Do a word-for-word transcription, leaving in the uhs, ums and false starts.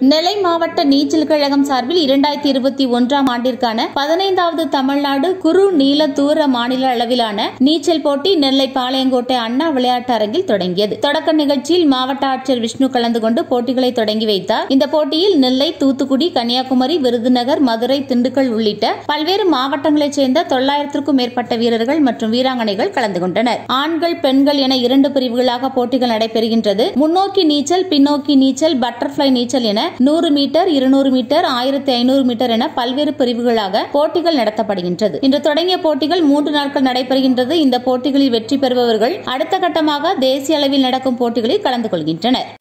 நெல்லை மாவட்ட நீச்சல் கழகம் சார்பில் இரண்டாயிரத்தி இருபத்தி ஒன்றாம் ஆண்டிற்கான பதினைந்தாவது தமிழ்நாடு குறு நீள தூர மாநில அளவிலான நீச்சல் போட்டி நெல்லை பாளையங்கோட்டை அண்ணா விளையாட்டு அரங்கில் தொடங்கியது. தொடக்க நிகழ்ச்சியில் மாவட்ட ஆட்சியர் விஷ்ணு கலந்து கொண்டு போட்டிகளை தொடங்கி வைத்தார். இந்த போட்டியில் நெல்லை, தூத்துக்குடி, கன்னியாகுமரி, விருதுநகர், மதுரை, திண்டுக்கல் உள்ளிட்ட பல்வேறு மாவட்டங்களைச் சேர்ந்த தொள்ளாயிரத்திற்கும் மேற்பட்ட வீரர்கள் மற்றும் வீராங்கனைகள் கலந்து கொண்டனர். ஆண்கள், பெண்கள் என இரண்டு பிரிவுகளாக போட்டிகள் நடைபெறுகின்றது. முன்னோக்கி நீச்சல், பின்னோக்கி நீச்சல், பட்டர்ஃபிளை நீச்சல் என நூறு மீட்டர், இருநூறு மீட்டர், ஆயிரத்தி ஐநூறு மீட்டர் என பல்வேறு பிரிவுகளாக போட்டிகள் நடத்தப்படுகின்றது. இன்று தொடங்கிய போட்டிகள் மூன்று நாட்கள் நடைபெறுகின்றது. இந்த போட்டிகளில் வெற்றி பெறுபவர்கள் அடுத்த கட்டமாக தேசிய அளவில் நடக்கும் போட்டிகளில் கலந்து கொள்கின்றனர்.